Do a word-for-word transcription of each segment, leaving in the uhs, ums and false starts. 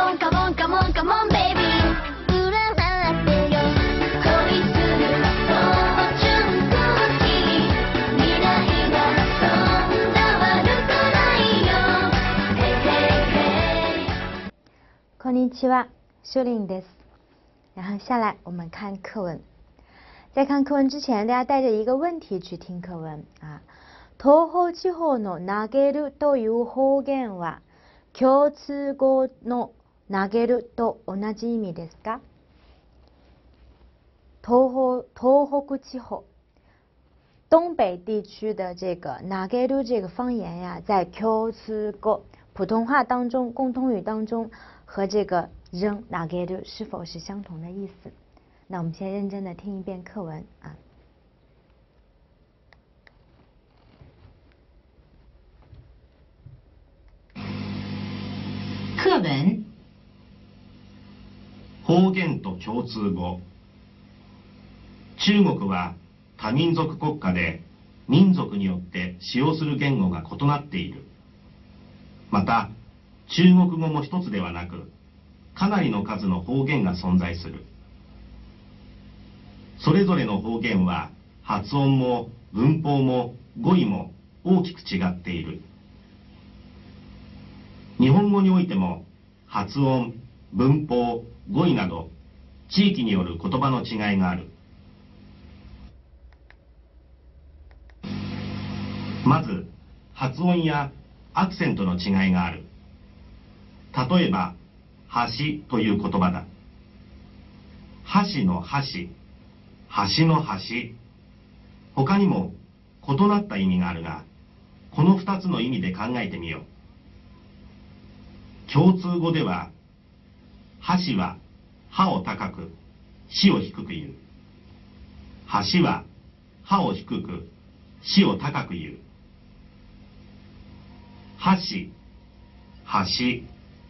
on, come on, come on, come on, baby. 占ってよ、恋するその純子に未来がそんな悪くないよ。Hey, hey, hey. こんにちは，秀玲です。然后下来我们看课文。在看课文之前，大家带着一个问题去听課文啊。東方地方の投げるという方言は共通語の投げると同じ意味ですか？東方東北地方东北地区的这个投げる这个方言呀，在共通語普通话当中、共通语当中和这个扔投げる是否是相同的意思？那我们先认真的听一遍课文啊。 課文。 方言と共通語。中国は多民族国家で民族によって使用する言語が異なっている。また中国語も一つではなくかなりの数の方言が存在する。それぞれの方言は発音も文法も語彙も大きく違っている。日本語においても発音、文法、語彙など地域による言葉の違いがある。まず発音やアクセントの違いがある。例えば橋という言葉だ。箸の箸、橋の橋。他にも異なった意味があるが、この二つの意味で考えてみよう。共通語では箸は歯を高く死を低く言う。橋は歯を低く死を高く言う。箸、橋。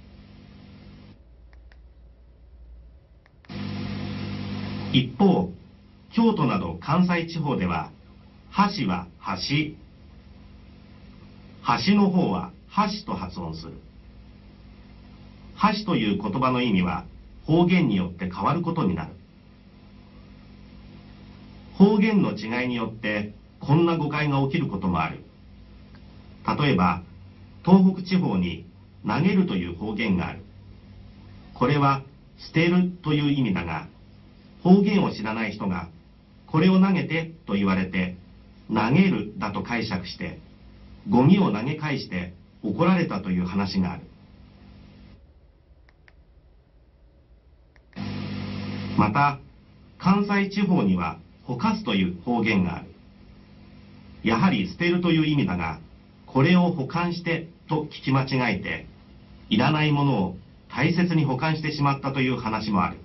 一方京都など関西地方では箸は橋、橋の方は箸と発音する。箸という言葉の意味は方言によって変わることになる。方言の違いによってこんな誤解が起きることもある。例えば東北地方に投げるという方言がある。これは捨てるという意味だが、方言を知らない人がこれを投げてと言われて投げるだと解釈してゴミを投げ返して怒られたという話がある。また関西地方にはほかすという方言がある。やはり捨てるという意味だが、これを保管してと聞き間違えていらないものを大切に保管してしまったという話もある。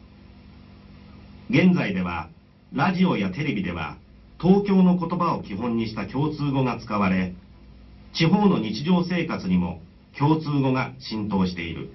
現在ではラジオやテレビでは東京の言葉を基本にした共通語が使われ、地方の日常生活にも共通語が浸透している。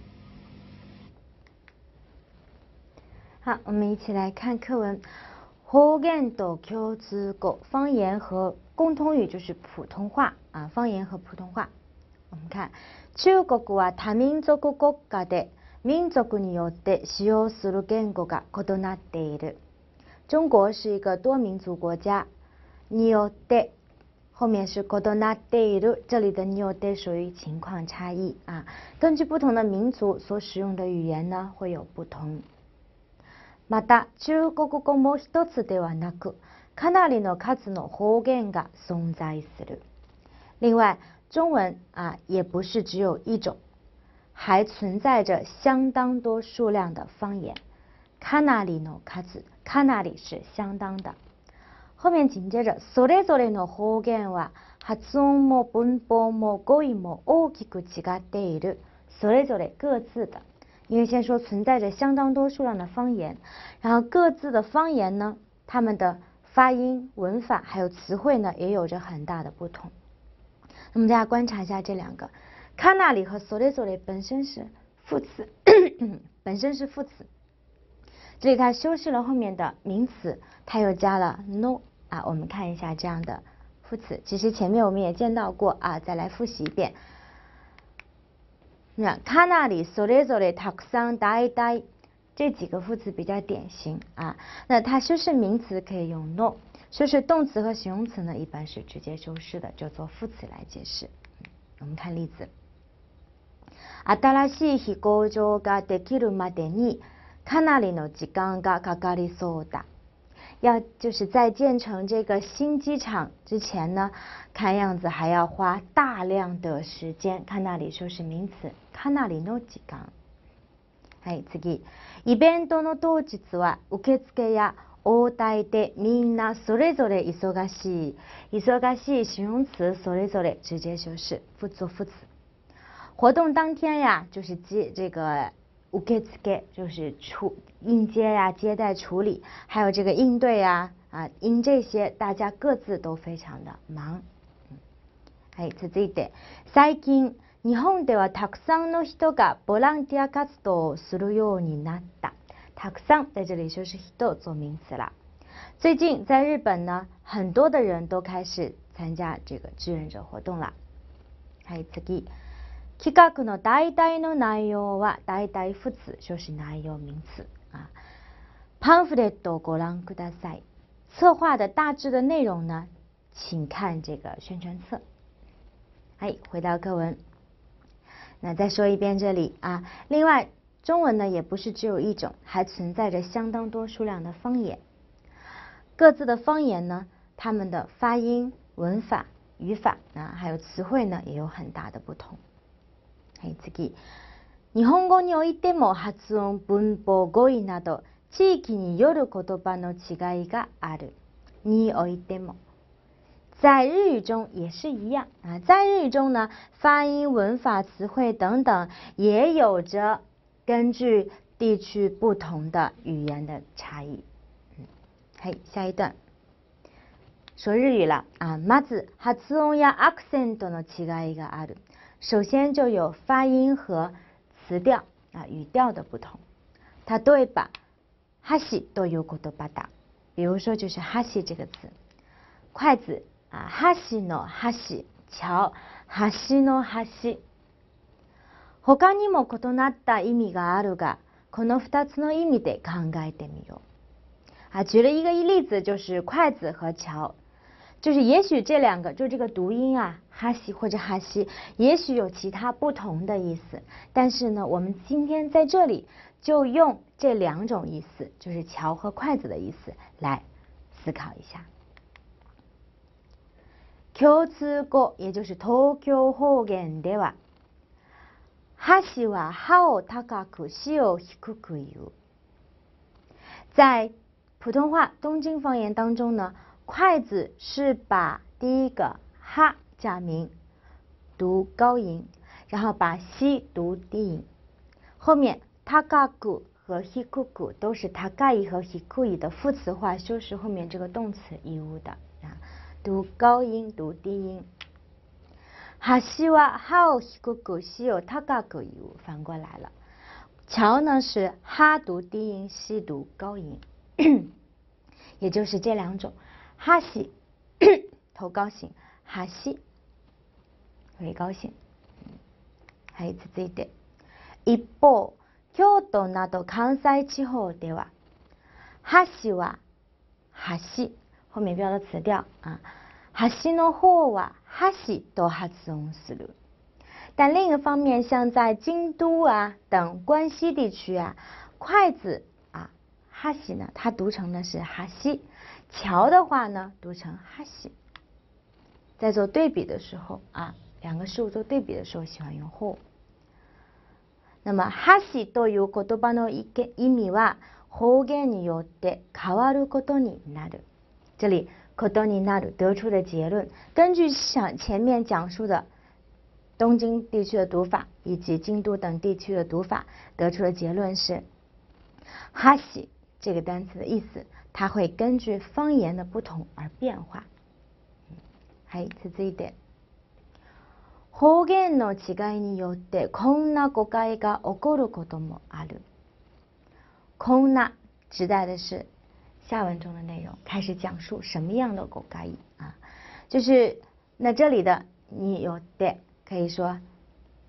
好，我们一起来看课文。方言と共通語，方言和共通语就是普通话啊，方言和普通话。我们看，中国は多民族国家で民族によって使用する言語が異なっている。中国是一个多民族国家，によって后面是異なっている，这里的によって属于情况差异啊，根据不同的民族所使用的语言呢会有不同。また中国語も一つではなく、かなりの数の方言が存在する。另外，中文啊也不是只有一种，还存在着相当多数量的方言。かなりの数，かなり是相当的。后面紧接着それぞれの方言は発音も文法も語彙も大きく違っている。それぞれ各自的。因为先说存在着相当多数量的方言，然后各自的方言呢，它们的发音、文法还有词汇呢，也有着很大的不同。那么大家观察一下这两个，かなり和それぞれ本身是副词，本身是副词，这里它修饰了后面的名词，它又加了 no 啊。我们看一下这样的副词，其实前面我们也见到过啊，再来复习一遍。 那かなりそれぞれたくさん大体这几个副词比较典型啊。那它修饰名词可以用 no， 修饰动词和形容词呢，一般是直接修饰的，就做副词来解释。我们看例子。新しい飛行場ができるまでにかなりの時間がかかりそうだ。要就是在建成这个新机场之前呢，看样子还要花大量的时间。かなり修饰名詞、かなりの時間。はい、次。イベントの当日は受付や応対でみんなそれぞれ忙しい。忙しい形容词それぞれ直接修饰，不做副词。活动当天呀，就是接这个受付就是处应接呀、接待处理，还有这个应对呀啊，因这些大家各自都非常的忙。はい、続いて最近日本ではたくさんの人がボランティア活動をするようになった。たくさん在这里就是人做名词了。最近在日本呢，很多的人都开始参加这个志愿者活动了。はい、次。企画の大体の内容は大体副詞就是内容名詞啊。パンフレットをご覧ください。策划的大致的内容呢，请看这个宣传册。哎，回到课文。那再说一遍这里啊。另外，中文呢也不是只有一种，还存在着相当多数量的方言。各自的方言呢，它们的发音、文法、语法啊，还有词汇呢，也有很大的不同。はい、次。日本語においても発音、文法、語彙など地域による言葉の違いがある。においても。在日语中也是一样啊，在日语中呢，发音、文法、词汇等等也有着根据地区不同的语言的差异。嗯，はい、下一段。说日语了啊，まず発音やアクセントの違いがある。首先就有发音和词调啊语调的不同。例えば、箸という言葉だ。比如说就是箸这个词，筷子啊，箸の箸、桥、橋の橋。他にも異なった意味があるが、この二つの意味で考えてみよう。啊，举了一个例子，就是筷子和桥。就是也许这两个就这个读音啊，哈西或者哈西，也许有其他不同的意思，但是呢，我们今天在这里就用这两种意思，就是桥和筷子的意思来思考一下。共通語也就是東京方言では、箸は歯を高く、しを低く言う。在普通话东京方言当中呢，筷子是把第一个哈假名读高音，然后把西读低音。后面高く和低く都是高い和低い的副词化修饰后面这个动词义务的啊，读高音读低音。橋は歯を低く、しを高く言う，反过来了。桥呢是哈读低音，西读高音，也就是这两种。哈西头高兴，哈西会高興。はい、続いて。一方、京都など関西地方では、箸は橋、后面标的词调啊，橋の方は箸と発音する。但另一方面，像在京都啊等关西地区啊，筷子啊哈西呢，它读成的是哈西。桥的话呢，读成哈西。在做对比的时候啊，两个事物做对比的时候，喜欢用后。那么哈西という言葉の意味は方言によって変わることになる。这里ことになる得出的结论，根据想前面讲述的东京地区的读法以及京都等地区的读法，得出的结论是哈西这个单词的意思。它会根据方言的不同而变化。はい、続いて。方言の違いによってこんな誤解が起こることもある。こんな指代的是下文中的内容，开始讲述什么样的誤解啊？就是那这里的你有的可以说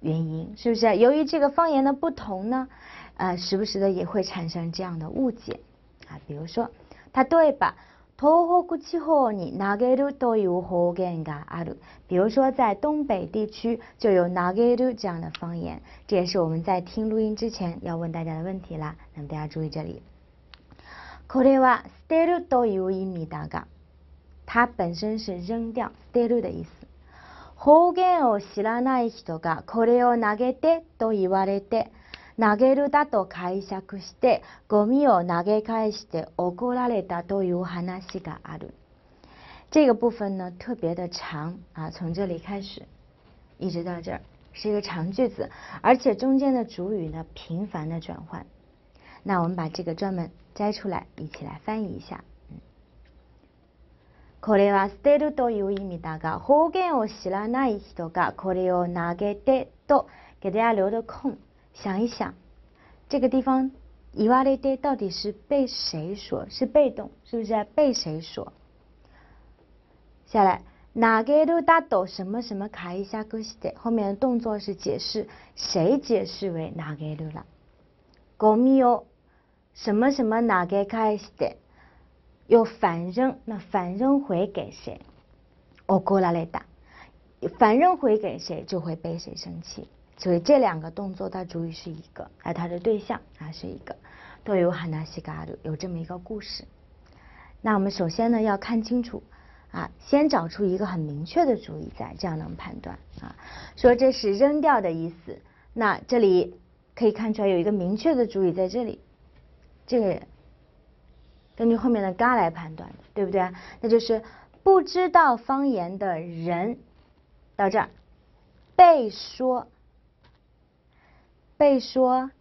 原因，是不是？由于这个方言的不同呢，呃，时不时的也会产生这样的误解啊。比如说，例えば東北地方に投げるという方言がある。比如说，在东北地区就有投げる这样的方言，这也是我们在听录音之前要问大家的问题啦。那么大家注意这里，これは捨てるという意味だが，它本身是扔掉，捨てる的意思。方言を知らない人がこれを投げてと言われて、投げるだと解釈してゴミを投げ返して怒られたという話がある。这个部分呢特别的长啊，从这里开始一直到这儿是一个长句子，而且中间的主语呢频繁的转换。那我们把这个专门摘出来，一起来翻译一下。これは捨てるという意味だが、方言を知らない人がこれを投げてと，给大家留的空。想一想，这个地方言われて到底是被谁说？是被动，是不是？被谁说？下来，投げるだと什么什么解釈して，后面的动作是解释，谁解释为投げる了？ゴミを什么什么投げ返して，又反扔，那反扔回给谁？怒られた，反扔回给谁就会被谁生气。所以这两个动作，它主语是一个，而它的对象啊是一个，都有話がある，有这么一个故事。那我们首先呢要看清楚啊，先找出一个很明确的主语在，这样能判断啊，说这是扔掉的意思。那这里可以看出来有一个明确的主语在这里，这个人根据后面的嘎来判断的，对不对？那就是不知道方言的人，到这儿被说。被说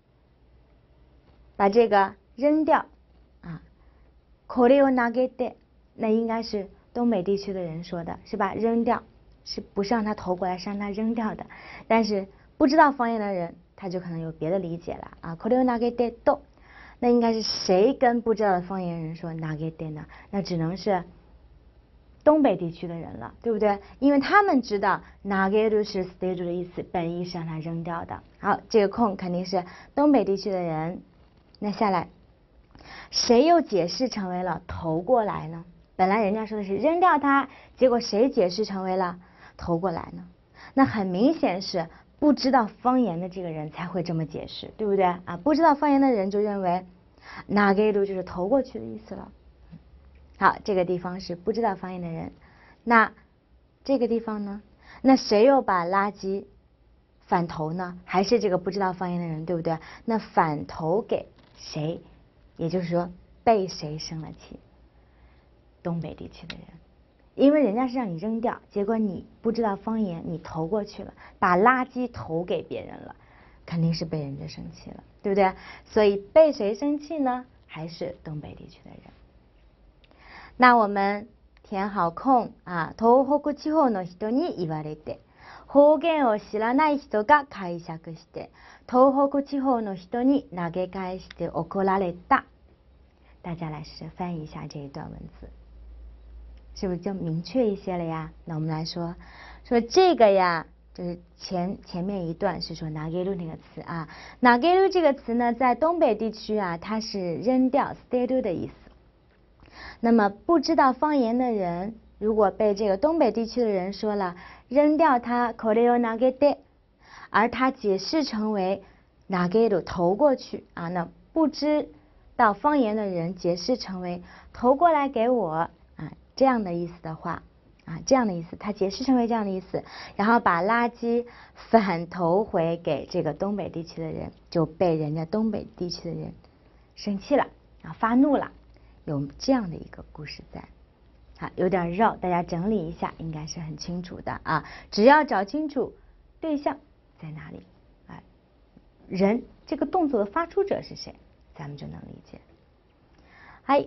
把这个扔掉啊，これを投げて，那应该是东北地区的人说的，是吧？扔掉是不是让他投过来，是让他扔掉的。但是不知道方言的人，他就可能有别的理解了啊。これを投げてと，那应该是谁跟不知道的方言人说投げて呢？那只能是东北地区的人了，对不对？因为他们知道投げる是捨てる的意思，本意是让它扔掉的。好，这个空肯定是东北地区的人。那下来，谁又解释成为了投过来呢？本来人家说的是扔掉它，结果谁解释成为了投过来呢？那很明显是不知道方言的这个人才会这么解释，对不对啊？不知道方言的人就认为投げる就是投过去的意思了。好，这个地方是不知道方言的人。那这个地方呢？那谁又把垃圾反投呢？还是这个不知道方言的人，对不对？那反投给谁？也就是说被谁生了气？东北地区的人，因为人家是让你扔掉，结果你不知道方言，你投过去了，把垃圾投给别人了，肯定是被人家生气了，对不对？所以被谁生气呢？还是东北地区的人。那我们填好空啊，東北地方の人に言われて、方言を知らない人が解釈して、東北地方の人に投げ返して怒られた。大家来试着翻译一下这一段文字，是不是就明确一些了呀？那我们来说说这个呀，就是前前面一段是说投げる那个词啊，投げる这个词呢，在东北地区啊，它是扔掉、捨てる的意思。那么不知道方言的人，如果被这个东北地区的人说了扔掉它，これを投げて，而他解释成为投げる投过去啊，那不知道方言的人解释成为投过来给我啊这样的意思的话啊，这样的意思，他解释成为这样的意思，然后把垃圾反投回给这个东北地区的人，就被人家东北地区的人生气了啊，发怒了。有这样的一个故事在，好，有点绕，大家整理一下，应该是很清楚的啊。只要找清楚对象在哪里，啊，人这个动作的发出者是谁，咱们就能理解。嗨，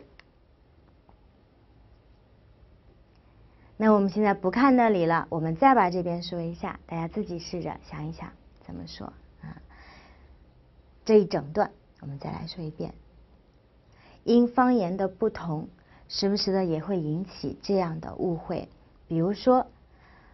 那我们现在不看那里了，我们再把这边说一下，大家自己试着想一想怎么说啊。这一整段我们再来说一遍。因方言的不同，时不时的也会引起这样的误会。比如说，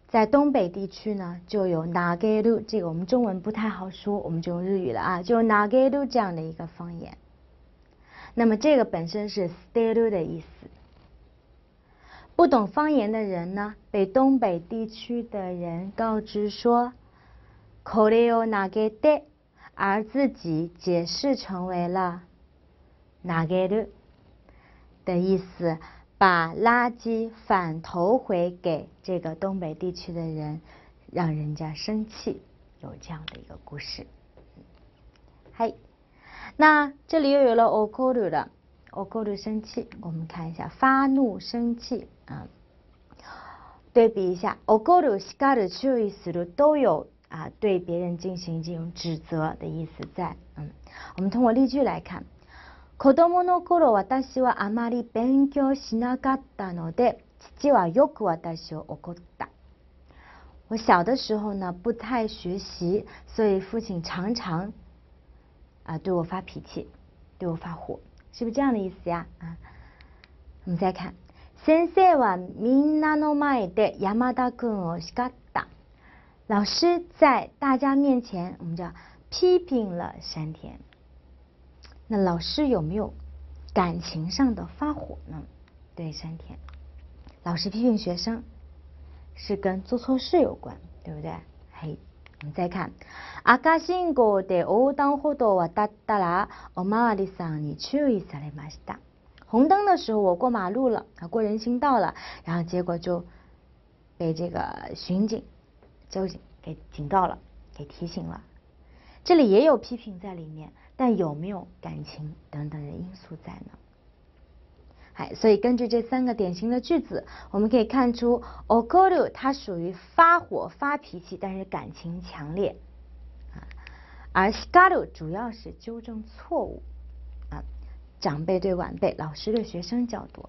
在东北地区呢，就有ナゲル，这个我们中文不太好说，我们就用日语了啊，就有ナゲル这样的一个方言。那么这个本身是捨てる的意思。不懂方言的人呢，被东北地区的人告知说，これを投げて，而自己解释成为了投げる的意思，把垃圾反投回给这个东北地区的人，让人家生气，有这样的一个故事。嗨，那这里又有了怒る了，怒る生气，我们看一下发怒生气啊，对比一下，怒る、叱る、注意する都有啊对别人进行这种指责的意思在。嗯，我们通过例句来看。子供の頃、私はあまり勉強しなかったので、父はよく私を怒った。我小的时候呢，不太学习，所以父亲常常啊对我发脾气，对我发火，是不是这样的意思呀？啊，我们再看，先生はみんなの前で山田君を叱った。老师在大家面前，我们叫批评了山田。那老师有没有感情上的发火呢？对山田，老师批评学生是跟做错事有关，对不对？嘿，我们再看，赤信号で横断歩道を渡ったらおまわりさんに注意されました。红灯的时候我过马路了啊，过人行道了，然后结果就被这个巡警、交警给警告了，给提醒了。这里也有批评在里面，但有没有感情等等的因素在呢？哎，所以根据这三个典型的句子，我们可以看出怒る它属于发火发脾气，但是感情強烈啊，而叱る主要是纠正错误啊，长辈对晚辈，老师对学生较多。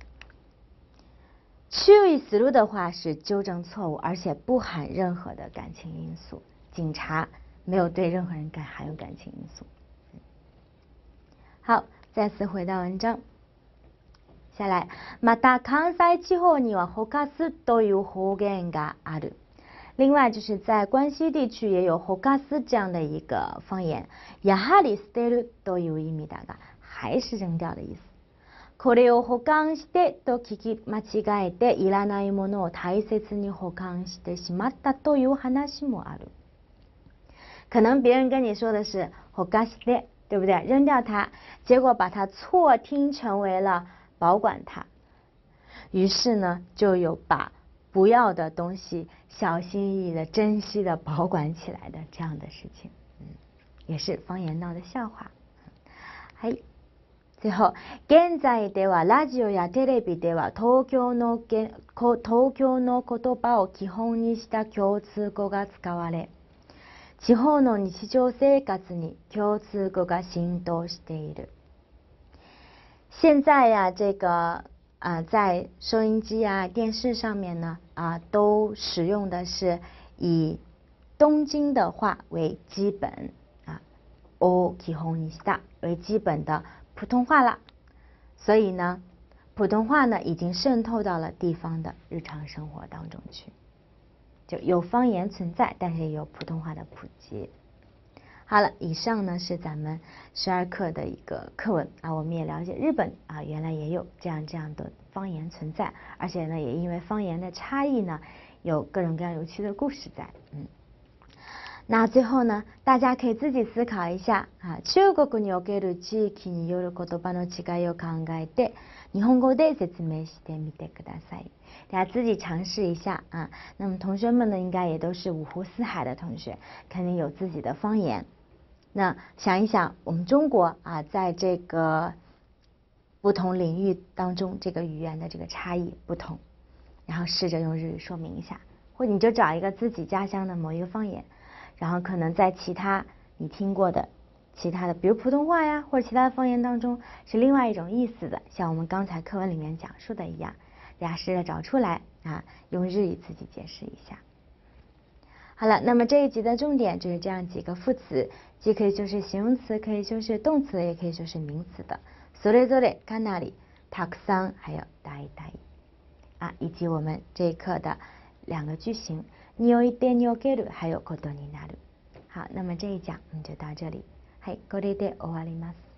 注意する的话是纠正错误，而且不含任何的感情因素，警察没有对任何人感含有感情因素。好，再次回到文章。下来，また関西地方にはほかすという方言がある。另外就是在关西地区也有ほかす这样的一个方言，やはり捨てるという意味だが、还是扔掉的意思。これを保管してと聞き間違えていらないものを大切に保管してしまったという話もある。可能别人跟你说的是ほかして，对不对？扔掉它，结果把它错听成为了保管它，于是呢，就有把不要的东西小心翼翼的、珍惜的保管起来的这样的事情，嗯，也是方言闹的笑话。はい。最後、現在ではラジオやテレビでは東京のげこ東京の言葉を基本にした共通語が使われ、地方の日常生活に共通語が浸透している。现在呀，这个啊、呃，在收音机啊、电视上面呢啊、呃，都使用的是以东京的话为基本啊，を基本にした为基本的普通话了。所以呢，普通话呢已经渗透到了地方的日常生活当中去，就有方言存在，但是也有普通话的普及。好了，以上呢是咱们十二课的一个课文啊，我们也了解日本啊，原来也有这样这样的方言存在，而且呢也因为方言的差异呢，有各种各样有趣的故事在。嗯，那最后呢，大家可以自己思考一下啊，中国における地域による言葉の違いを考えて、日本語で説明してみてください。大家自己尝试一下啊。那么同学们呢，应该也都是五湖四海的同学，肯定有自己的方言。那想一想，我们中国啊，在这个不同领域当中，这个语言的这个差异不同，然后试着用日语说明一下，或者你就找一个自己家乡的某一个方言，然后可能在其他你听过的其他的，比如普通话呀，或者其他的方言当中是另外一种意思的，像我们刚才课文里面讲述的一样，大家试着找出来啊，用日语自己解释一下。好了，那么这一集的重点就是这样几个副词，既可以修饰形容词，可以修饰动词，也可以修饰名词的。それぞれ、かなり、たくさん，还有大体啊，以及我们这一课的两个句型， においてにおけるはよことになる。好，那么这一讲我们就到这里。はい、これで終わります。